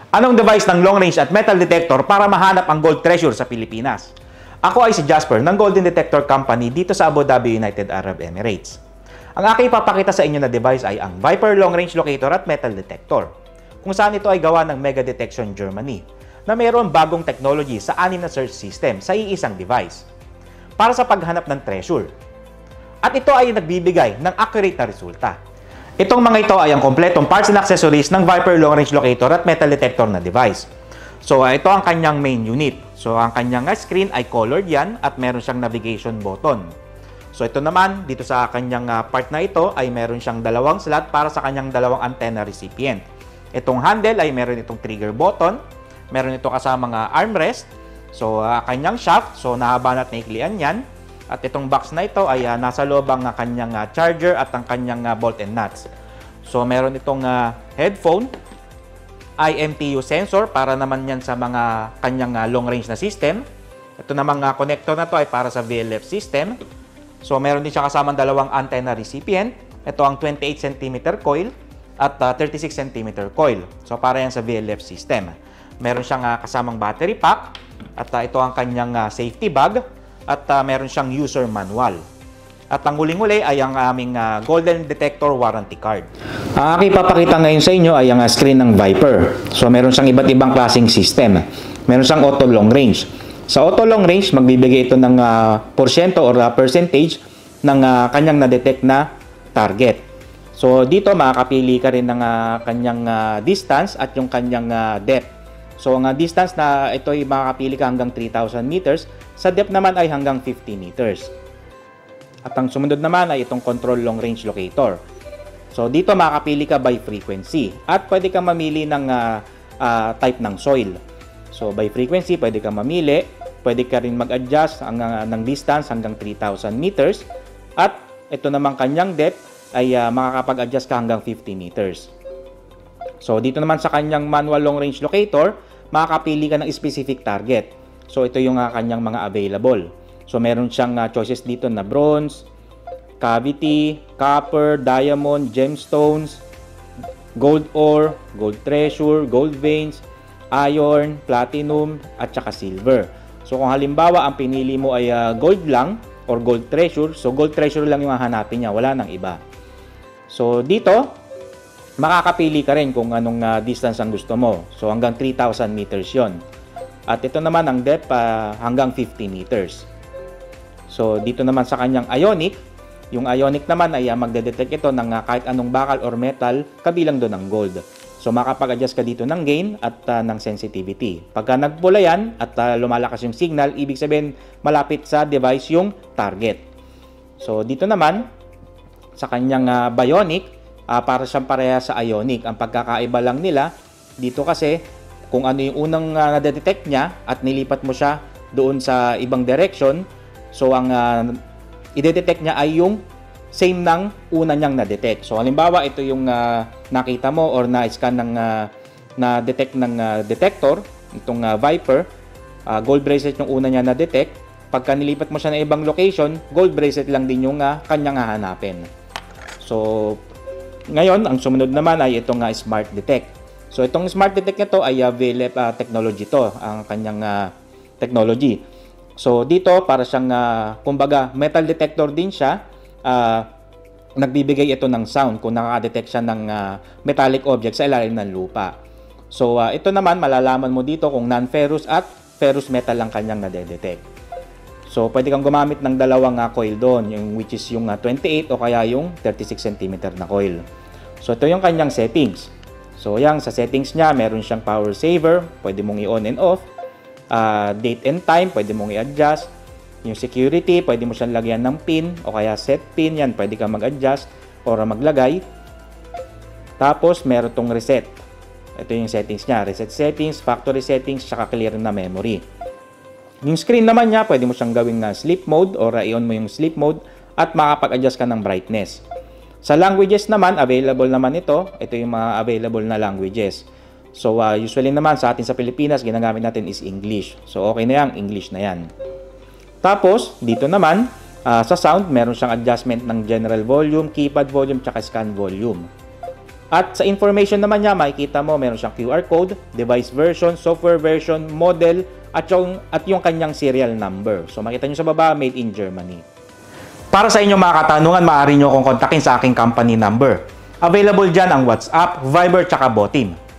Anong device ng long range at metal detector para mahanap ang gold treasure sa Pilipinas? Ako ay si Jasper ng Golden Detector Company dito sa Abu Dhabi, United Arab Emirates. Ang aking ipapakita sa inyo na device ay ang Viper Long Range Locator at Metal Detector, kung saan ito ay gawa ng Mega Detection Germany, na mayroon bagong technology sa 6 na search system sa iisang device para sa paghanap ng treasure. At ito ay nagbibigay ng accurate na resulta. Itong mga ito ay ang kompletong parts and accessories ng Viper Long Range Locator at Metal Detector na device. So, ito ang kanyang main unit. So, ang kanyang screen ay colored yan at meron siyang navigation button. So, ito naman, dito sa kanyang part na ito ay meron siyang dalawang slot para sa kanyang dalawang antenna recipient. Itong handle ay meron itong trigger button, meron ito kasamang armrest, so kanyang shaft, so nahaba at naiklian yan. At itong box na ito ay nasa loob ang kanyang charger at ang kanyang bolt and nuts. So, meron itong headphone, IMTU sensor para naman yan sa mga kanyang long range na system. Ito namang connector na to ay para sa VLF system. So, meron din siya kasamang dalawang antenna recipient. Ito ang 28 cm coil at 36 cm coil. So, para yan sa VLF system. Meron siyang kasamang battery pack at ito ang kanyang safety bag. At meron siyang user manual. At ang huling-huli ay ang aming Golden Detector warranty card. Ang aking papakita ngayon sa inyo ay ang screen ng Viper. So meron siyang iba't ibang klaseng system. Meron siyang auto long range. Sa auto long range, magbibigay ito ng porsyento or percentage ng kanyang na-detect na target. So dito makakapili ka rin ng kanyang distance at yung kanyang depth. So, ang distance na ito ay makakapili ka hanggang 3,000 meters. Sa depth naman ay hanggang 50 meters. At ang sumunod naman ay itong control long range locator. So, dito makakapili ka by frequency. At pwede ka mamili ng type ng soil. So, by frequency, pwede ka mamili. Pwede ka rin mag-adjust ng distance hanggang 3,000 meters. At ito naman kanyang depth ay makakapag-adjust ka hanggang 50 meters. So, dito naman sa kanyang manual long range locator, makakapili ka ng specific target. So, ito yung kanyang mga available. So, meron siyang choices dito na bronze, cavity, copper, diamond, gemstones, gold ore, gold treasure, gold veins, iron, platinum, at saka silver. So, kung halimbawa ang pinili mo ay gold lang or gold treasure, so gold treasure lang yung hahanapin niya, wala nang iba. So, dito, makakapili ka rin kung anong distance ang gusto mo. So, hanggang 3,000 meters yon. At ito naman ang depth hanggang 50 meters. So, dito naman sa kanyang ionic, yung ionic naman ay magdedetect ito ng kahit anong bakal or metal, kabilang doon ang gold. So, makapag-adjust ka dito ng gain at ng sensitivity. Pagka nagpula yan at lumalakas yung signal, ibig sabihin malapit sa device yung target. So, dito naman, sa kanyang bionic, para siyang pareha sa ionic. Ang pagkakaiba lang nila, dito kasi, kung ano yung unang nadetect niya at nilipat mo siya doon sa ibang direction, so ang i-detect niya ay yung same ng una niyang na-detect. So, halimbawa, ito yung nakita mo or na-scan ng na-detect ng detector, itong Viper, gold bracelet yung una niya na-detect. Pagka nilipat mo siya ng ibang location, gold bracelet lang din yung kanyang hahanapin. So, ngayon, ang sumunod naman ay itong Smart Detect. So, itong Smart Detect nito ay VLF technology to, ang kanyang technology. So, dito, para siyang, kumbaga, metal detector din siya. Nagbibigay ito ng sound kung nakaka-detect siya ng metallic object sa ilalim ng lupa. So, ito naman, malalaman mo dito kung non-ferrous at ferrous metal lang kanyang nade-detect. So, pwede kang gumamit ng dalawang coil doon, which is yung 28 o kaya yung 36 cm na coil. So, ito yung kanyang settings. So, yan, sa settings niya, meron siyang power saver, pwede mong i-on and off. Date and time, pwede mong i-adjust. Yung security, pwede mo siyang lagyan ng pin o kaya set pin, yan, pwede kang mag-adjust or maglagay. Tapos, meron tong reset. Ito yung settings niya, reset settings, factory settings, saka clear na memory. Yung screen naman niya, pwede mo siyang gawing sleep mode or i-on mo yung sleep mode at makapag-adjust ka ng brightness. Sa languages naman, available naman ito. Ito yung mga available na languages. So, usually naman sa atin sa Pilipinas, ginagamit natin is English. So, okay na yan, English na yan. Tapos, dito naman, sa sound, meron siyang adjustment ng general volume, keypad volume, tsaka scan volume. At sa information naman niya, makikita mo meron siyang QR code, device version, software version, model, at yung kanyang serial number. So makita niyo sa baba, made in Germany. Para sa inyong mga katanungan, maaari niyo akong kontakin sa aking company number. Available dyan ang WhatsApp, Viber, tsaka Botim.